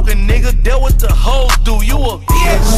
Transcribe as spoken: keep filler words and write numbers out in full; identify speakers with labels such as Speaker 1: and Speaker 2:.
Speaker 1: talking, nigga. That what the hoes do. You a bitch.